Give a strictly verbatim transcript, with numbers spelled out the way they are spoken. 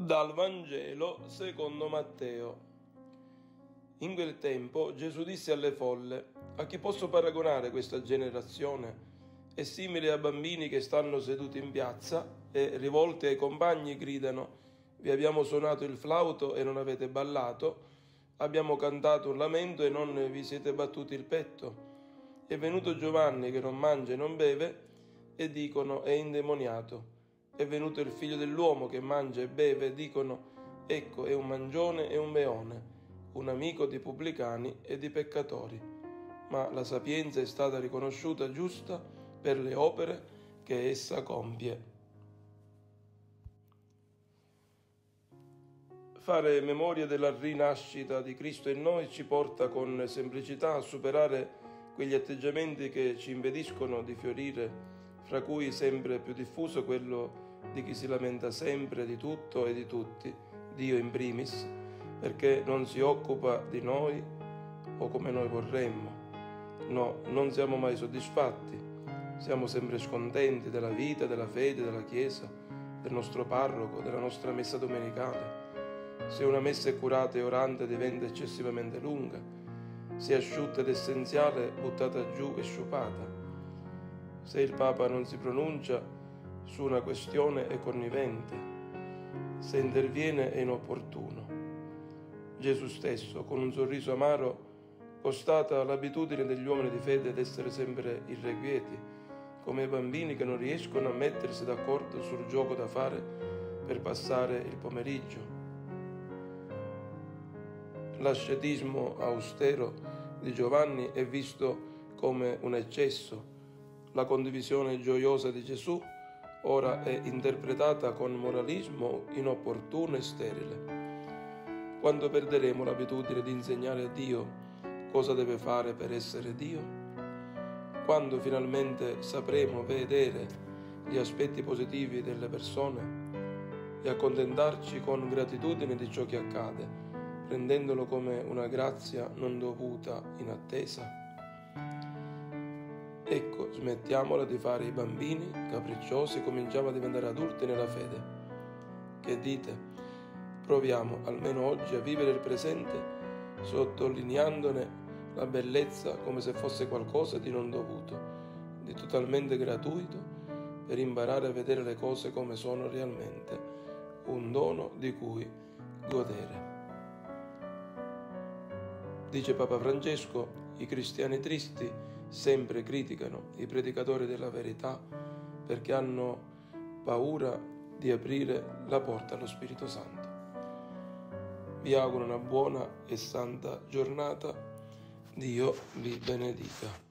Dal Vangelo secondo Matteo. In quel tempo Gesù disse alle folle: a chi posso paragonare questa generazione? È simile a bambini che stanno seduti in piazza e, rivolti ai compagni, gridano: vi abbiamo suonato il flauto e non avete ballato, abbiamo cantato un lamento e non vi siete battuti il petto. È venuto Giovanni che non mangia e non beve e dicono: è indemoniato. È venuto il figlio dell'uomo che mangia e beve e dicono: ecco, è un mangione e un beone, un amico di pubblicani e di peccatori. Ma la sapienza è stata riconosciuta giusta per le opere che essa compie. Fare memoria della rinascita di Cristo in noi ci porta con semplicità a superare quegli atteggiamenti che ci impediscono di fiorire, fra cui sempre più diffuso quello di chi si lamenta sempre di tutto e di tutti, Dio in primis, perché non si occupa di noi o come noi vorremmo. No, non siamo mai soddisfatti, siamo sempre scontenti della vita, della fede, della Chiesa, del nostro parroco, della nostra messa domenicale. Se una messa accurata e orante diventa eccessivamente lunga, se asciutta ed essenziale, buttata giù e sciupata. Se il Papa non si pronuncia su una questione è connivente, se interviene è inopportuno. Gesù stesso, con un sorriso amaro, constata l'abitudine degli uomini di fede ad essere sempre irrequieti, come i bambini che non riescono a mettersi d'accordo sul gioco da fare per passare il pomeriggio. L'ascetismo austero di Giovanni è visto come un eccesso. La condivisione gioiosa di Gesù ora è interpretata con moralismo inopportuno e sterile. Quando perderemo l'abitudine di insegnare a Dio cosa deve fare per essere Dio? Quando finalmente sapremo vedere gli aspetti positivi delle persone e accontentarci con gratitudine di ciò che accade, prendendolo come una grazia non dovuta in attesa? Ecco, smettiamola di fare i bambini capricciosi e cominciamo a diventare adulti nella fede. Che dite? Proviamo almeno oggi a vivere il presente sottolineandone la bellezza come se fosse qualcosa di non dovuto, di totalmente gratuito, per imparare a vedere le cose come sono realmente, un dono di cui godere. Dice Papa Francesco: i cristiani tristi sempre criticano i predicatori della verità perché hanno paura di aprire la porta allo Spirito Santo. Vi auguro una buona e santa giornata. Dio vi benedica.